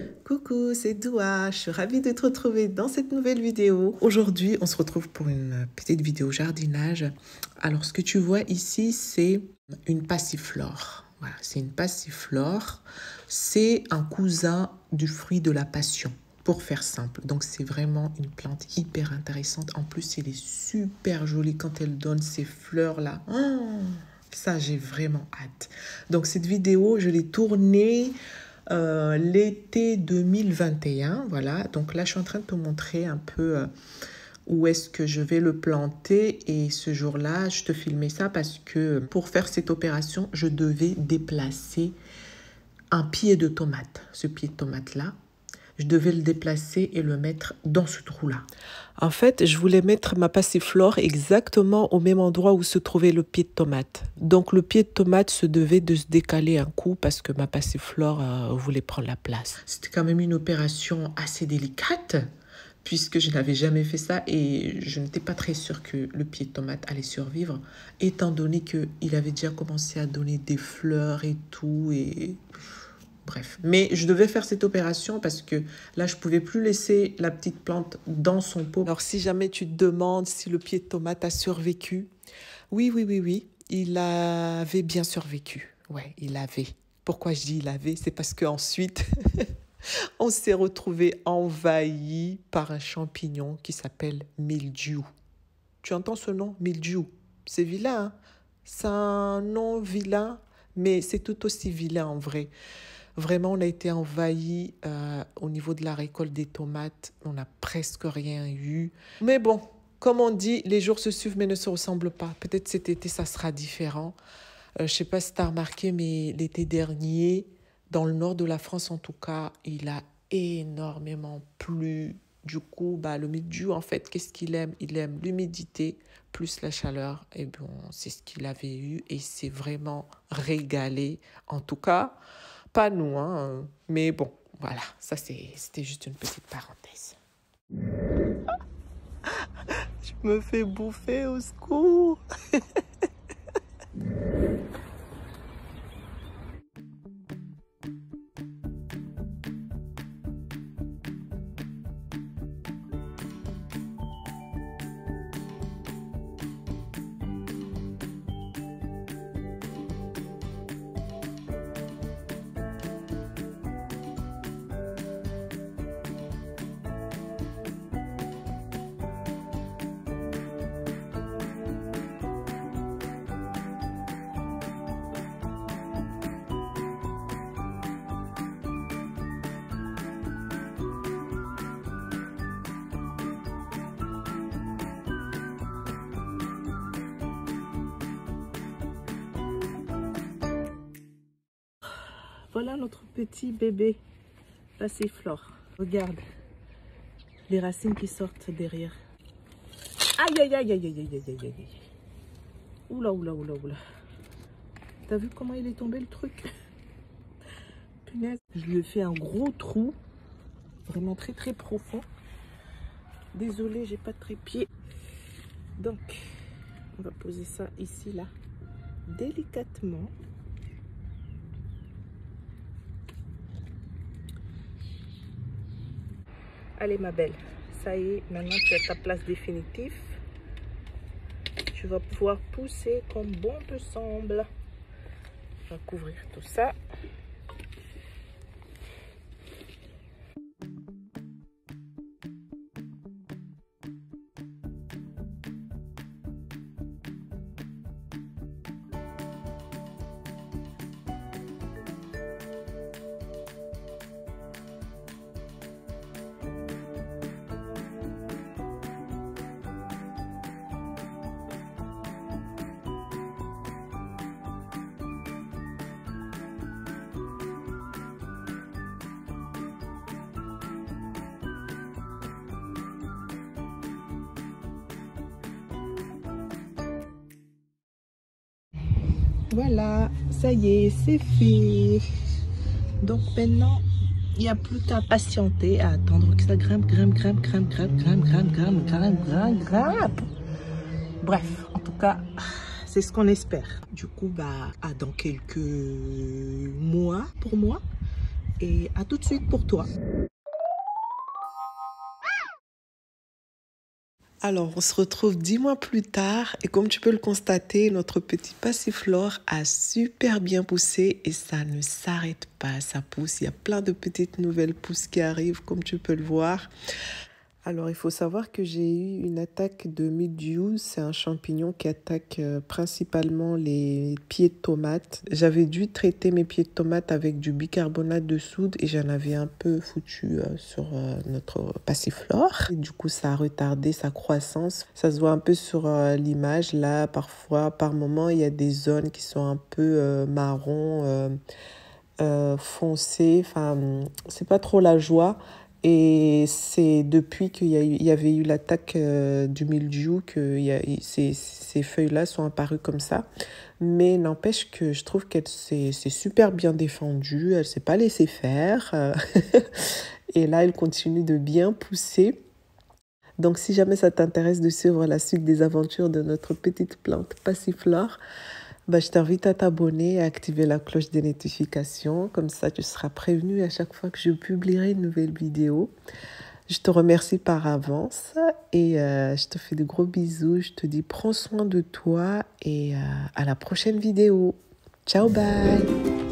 Coucou, c'est Doua, je suis ravie de te retrouver dans cette nouvelle vidéo. Aujourd'hui, on se retrouve pour une petite vidéo jardinage. Alors, ce que tu vois ici, c'est une passiflore. Voilà, c'est une passiflore. C'est un cousin du fruit de la passion, pour faire simple. Donc, c'est vraiment une plante hyper intéressante. En plus, elle est super jolie quand elle donne ces fleurs-là. Oh, ça, j'ai vraiment hâte. Donc, cette vidéo, je l'ai tournée l'été 2021, voilà. Donc là, je suis en train de te montrer un peu où est-ce que je vais le planter. Et ce jour-là, je te filmais ça parce que pour faire cette opération, je devais déplacer un pied de tomate. Ce pied de tomate-là, je devais le déplacer et le mettre dans ce trou-là. En fait, je voulais mettre ma passiflore exactement au même endroit où se trouvait le pied de tomate. Donc, le pied de tomate se devait de se décaler un coup parce que ma passiflore voulait prendre la place. C'était quand même une opération assez délicate puisque je n'avais jamais fait ça et je n'étais pas très sûre que le pied de tomate allait survivre, étant donné qu'il avait déjà commencé à donner des fleurs et tout et... Bref, mais je devais faire cette opération parce que là, je ne pouvais plus laisser la petite plante dans son pot. Alors, si jamais tu te demandes si le pied de tomate a survécu, oui, il avait bien survécu. Ouais, il avait. Pourquoi je dis il avait? C'est parce qu'ensuite, on s'est retrouvé envahi par un champignon qui s'appelle mildiou. Tu entends ce nom, mildiou? C'est vilain, hein? C'est un nom vilain, mais c'est tout aussi vilain en vrai. Vraiment, on a été envahi au niveau de la récolte des tomates. On n'a presque rien eu. Mais bon, comme on dit, les jours se suivent mais ne se ressemblent pas. Peut-être cet été, ça sera différent. Je ne sais pas si tu as remarqué, mais l'été dernier, dans le nord de la France en tout cas, il a énormément plu. Du coup, le mildiou, en fait, qu'est-ce qu'il aime? Il aime l'humidité plus la chaleur. Et bon, c'est ce qu'il avait eu et c'est vraiment régalé. En tout cas... Pas nous, hein. Mais bon, voilà, ça c'était juste une petite parenthèse. Je me fais bouffer, au secours. Voilà notre petit bébé passiflore. Regarde les racines qui sortent derrière. Aïe, aïe, aïe, aïe, aïe, aïe, aïe, aïe. Oula, oula, oula, oula. T'as vu comment il est tombé le truc? Punaise. Je lui ai fait un gros trou. Vraiment très, très profond. Désolée, j'ai pas de trépied. Donc, on va poser ça ici, là. Délicatement. Allez ma belle, ça y est, maintenant tu as ta place définitive. Tu vas pouvoir pousser comme bon te semble. On va couvrir tout ça. Voilà, ça y est, c'est fait. Donc maintenant, il n'y a plus qu'à patienter, à attendre que ça grimpe. Bref, en tout cas, c'est ce qu'on espère. Du coup, dans quelques mois, pour moi, et à tout de suite pour toi. Alors, on se retrouve 10 mois plus tard et comme tu peux le constater, notre petit passiflore a super bien poussé et ça ne s'arrête pas, ça pousse. Il y a plein de petites nouvelles pousses qui arrivent comme tu peux le voir. Alors, il faut savoir que j'ai eu une attaque de mildiou. C'est un champignon qui attaque principalement les pieds de tomates. J'avais dû traiter mes pieds de tomates avec du bicarbonate de soude et j'en avais un peu foutu sur notre passiflore. Et du coup, ça a retardé sa croissance. Ça se voit un peu sur l'image. Là, parfois, par moment, il y a des zones qui sont un peu marron, foncé. Enfin, c'est pas trop la joie. Et c'est depuis y avait eu l'attaque du mildiou que ces feuilles-là sont apparues comme ça. Mais n'empêche que je trouve qu'elle s'est super bien défendue. Elle ne s'est pas laissée faire. Et là, elle continue de bien pousser. Donc, si jamais ça t'intéresse de suivre la suite des aventures de notre petite plante passiflore, je t'invite à t'abonner et à activer la cloche des notifications. Comme ça, tu seras prévenu à chaque fois que je publierai une nouvelle vidéo. Je te remercie par avance et je te fais de gros bisous. Je te dis prends soin de toi et à la prochaine vidéo. Ciao, bye!